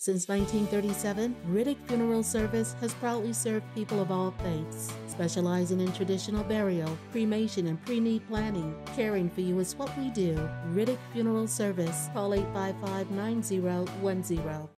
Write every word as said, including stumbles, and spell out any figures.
Since nineteen thirty-seven, Riddick Funeral Service has proudly served people of all faiths, specializing in traditional burial, cremation, and pre-need planning. Caring for you is what we do. Riddick Funeral Service. Call eight five five, nine zero one zero.